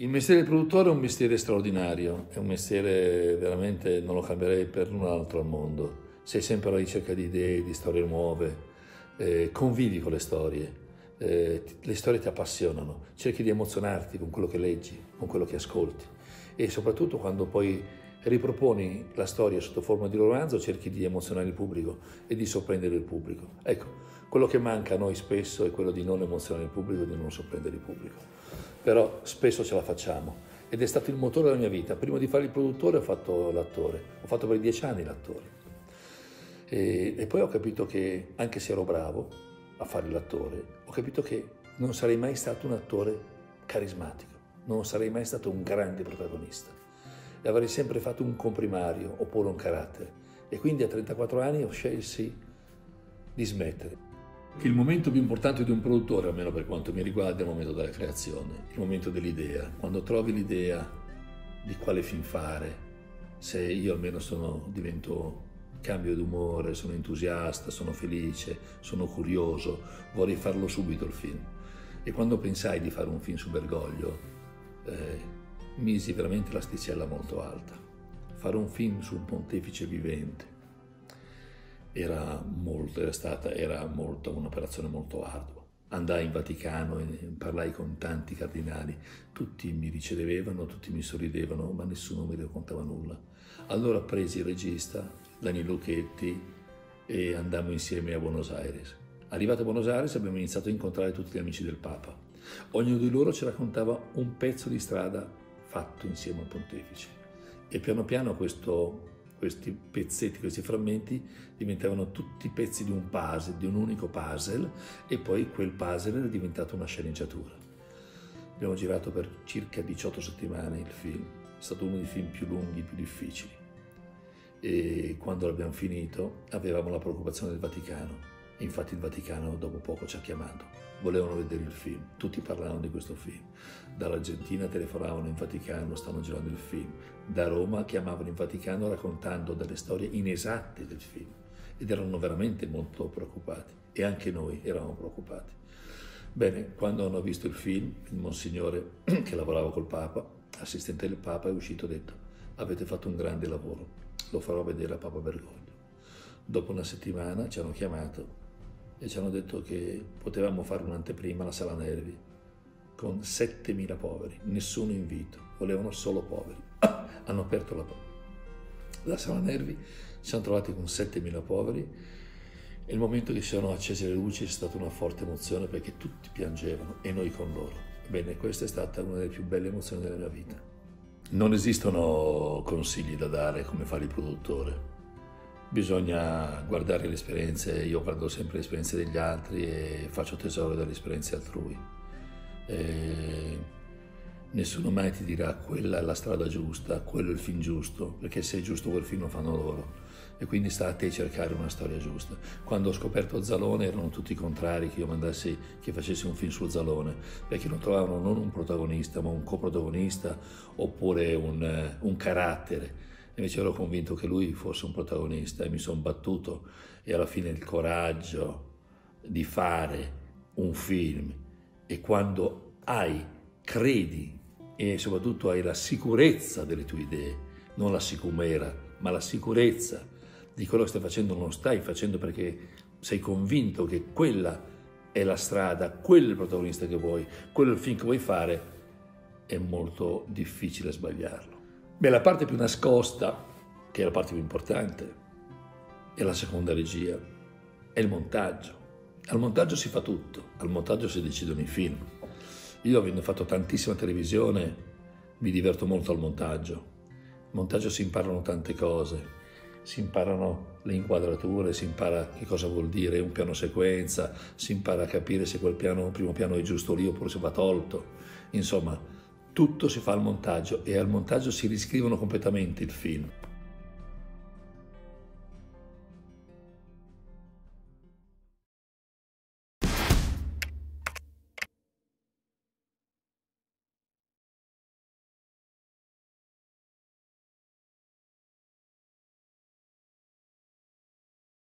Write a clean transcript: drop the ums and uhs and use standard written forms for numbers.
Il mestiere del produttore è un mestiere straordinario, è un mestiere veramente non lo cambierei per un altro al mondo. Sei sempre alla ricerca di idee, di storie nuove, convivi con le storie ti appassionano, cerchi di emozionarti con quello che leggi, con quello che ascolti e soprattutto quando poi riproponi la storia sotto forma di romanzo cerchi di emozionare il pubblico e di sorprendere il pubblico. Ecco, quello che manca a noi spesso è quello di non emozionare il pubblico e di non sorprendere il pubblico. Però spesso ce la facciamo ed è stato il motore della mia vita. Prima di fare il produttore ho fatto l'attore, ho fatto per 10 anni l'attore e poi ho capito che anche se ero bravo a fare l'attore, ho capito che non sarei mai stato un attore carismatico, non sarei mai stato un grande protagonista e avrei sempre fatto un comprimario oppure un carattere e quindi a 34 anni ho scelto di smettere. Il momento più importante di un produttore, almeno per quanto mi riguarda, è il momento della creazione, il momento dell'idea. Quando trovi l'idea di quale film fare, se io almeno divento cambio d'umore, sono entusiasta, sono felice, sono curioso, vorrei farlo subito il film. E quando pensai di fare un film su Bergoglio, misi veramente l'asticella molto alta. Fare un film su un pontefice vivente era un'operazione molto ardua. Andai in Vaticano e parlai con tanti cardinali, tutti mi ricevevano, tutti mi sorridevano, ma nessuno mi raccontava nulla. Allora presi il regista, Daniel Lucchetti, e andammo insieme a Buenos Aires. Arrivato a Buenos Aires abbiamo iniziato a incontrare tutti gli amici del Papa. Ognuno di loro ci raccontava un pezzo di strada fatto insieme al pontefice. E piano piano questi pezzetti, questi frammenti diventavano tutti pezzi di un puzzle, di un unico puzzle, e poi quel puzzle era diventato una sceneggiatura. Abbiamo girato per circa 18 settimane il film, è stato uno dei film più lunghi, più difficili. E quando l'abbiamo finito avevamo la preoccupazione del Vaticano. Infatti il Vaticano dopo poco ci ha chiamato, volevano vedere il film, tutti parlavano di questo film. Dall'Argentina telefonavano in Vaticano, stanno girando il film. Da Roma chiamavano in Vaticano raccontando delle storie inesatte del film ed erano veramente molto preoccupati e anche noi eravamo preoccupati. Bene, quando hanno visto il film, il Monsignore che lavorava col Papa, assistente del Papa, è uscito e ha detto: avete fatto un grande lavoro, lo farò vedere a Papa Bergoglio. Dopo una settimana ci hanno chiamato e ci hanno detto che potevamo fare un'anteprima alla Sala Nervi con 7.000 poveri, nessun invito, volevano solo poveri. Hanno aperto la Sala Nervi, ci siamo trovati con 7.000 poveri e il momento che si sono accese le luci è stata una forte emozione perché tutti piangevano e noi con loro. Ebbene, questa è stata una delle più belle emozioni della mia vita. Non esistono consigli da dare come fare il produttore. Bisogna guardare le esperienze, io guardo sempre le esperienze degli altri e faccio tesoro delle esperienze altrui. Nessuno mai ti dirà quella è la strada giusta, quello è il film giusto, perché se è giusto quel film lo fanno loro. E quindi sta a te cercare una storia giusta. Quando ho scoperto Zalone erano tutti contrari che che facessi un film su Zalone, perché non trovavano non un protagonista, ma un coprotagonista oppure un carattere. Invece ero convinto che lui fosse un protagonista e mi sono battuto e alla fine il coraggio di fare un film e quando credi e soprattutto hai la sicurezza delle tue idee, non la sicumera, ma la sicurezza di quello che stai facendo, non stai facendo perché sei convinto che quella è la strada, quello è il protagonista che vuoi, quello è il film che vuoi fare, è molto difficile sbagliarlo. Beh, la parte più nascosta, che è la parte più importante, è la seconda regia, è il montaggio. Al montaggio si fa tutto, al montaggio si decidono i film. Io, avendo fatto tantissima televisione, mi diverto molto al montaggio. Al montaggio si imparano tante cose, si imparano le inquadrature, si impara che cosa vuol dire un piano sequenza, si impara a capire se quel primo piano è giusto lì oppure se va tolto. Insomma, tutto si fa al montaggio e al montaggio si riscrivono completamente il film.